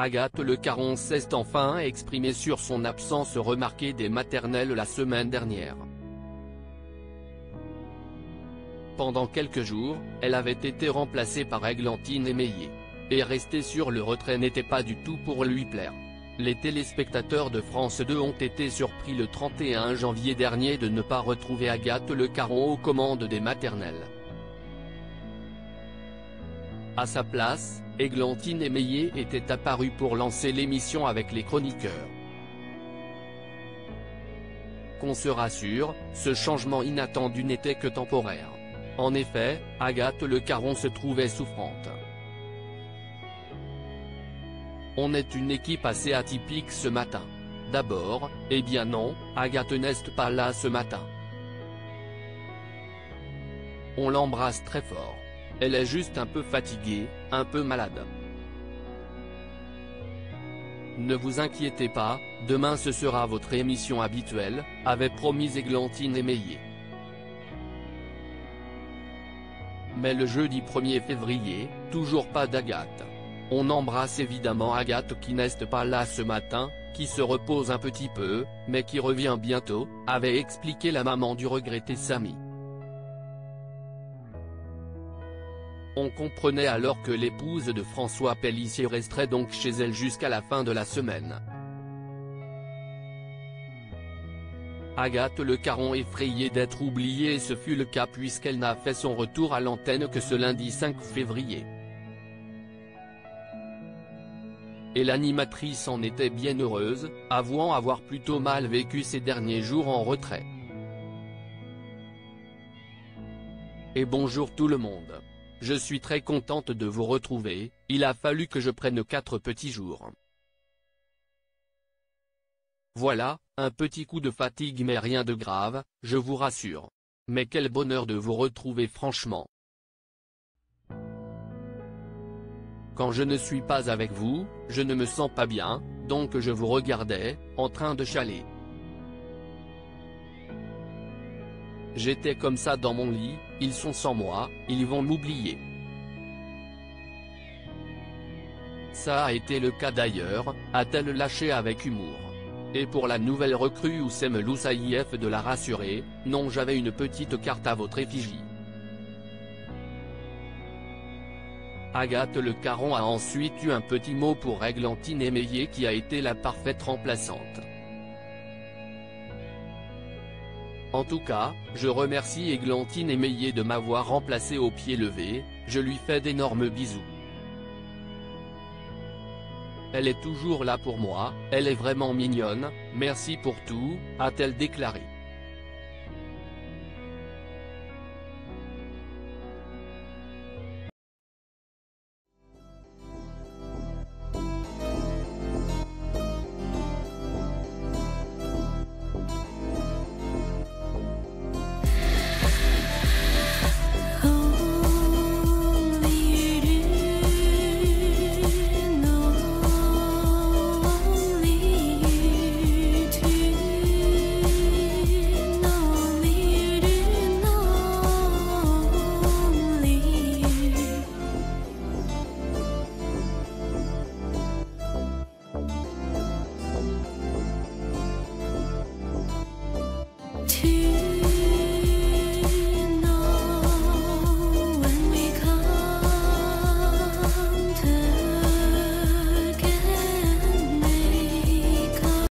Agathe Le Caron s'est enfin exprimée sur son absence remarquée des maternelles la semaine dernière. Pendant quelques jours, elle avait été remplacée par Églantine Émeillé. Et rester sur le retrait n'était pas du tout pour lui plaire. Les téléspectateurs de France 2 ont été surpris le 31 janvier dernier de ne pas retrouver Agathe Le Caron aux commandes des maternelles. À sa place, Églantine Émeillé était apparue pour lancer l'émission avec les chroniqueurs. Qu'on se rassure, ce changement inattendu n'était que temporaire. En effet, Agathe Le Caron se trouvait souffrante. On est une équipe assez atypique ce matin. D'abord, eh bien non, Agathe n'est pas là ce matin. On l'embrasse très fort. Elle est juste un peu fatiguée, un peu malade. Ne vous inquiétez pas, demain ce sera votre émission habituelle, avait promis Églantine Émeillé. Mais le jeudi 1er février, toujours pas d'Agathe. On embrasse évidemment Agathe qui n'est pas là ce matin, qui se repose un petit peu, mais qui revient bientôt, avait expliqué la maman du regretté Samy. On comprenait alors que l'épouse de François Pélissier resterait donc chez elle jusqu'à la fin de la semaine. Agathe Le Caron effrayée d'être oubliée, et ce fut le cas puisqu'elle n'a fait son retour à l'antenne que ce lundi 5 février. Et l'animatrice en était bien heureuse, avouant avoir plutôt mal vécu ces derniers jours en retrait. Et bonjour tout le monde. Je suis très contente de vous retrouver, il a fallu que je prenne 4 petits jours. Voilà, un petit coup de fatigue mais rien de grave, je vous rassure. Mais quel bonheur de vous retrouver franchement. Quand je ne suis pas avec vous, je ne me sens pas bien, donc je vous regardais, en train de chialer. J'étais comme ça dans mon lit, ils sont sans moi, ils vont m'oublier. Ça a été le cas d'ailleurs, a-t-elle lâché avec humour. Et pour la nouvelle recrue Oussem Loussaïef de la rassurer, non, j'avais une petite carte à votre effigie. Agathe Le Caron a ensuite eu un petit mot pour Églantine Émeillé qui a été la parfaite remplaçante. En tout cas, je remercie Églantine Émeillé de m'avoir remplacé au pied levé, je lui fais d'énormes bisous. Elle est toujours là pour moi, elle est vraiment mignonne, merci pour tout, a-t-elle déclaré.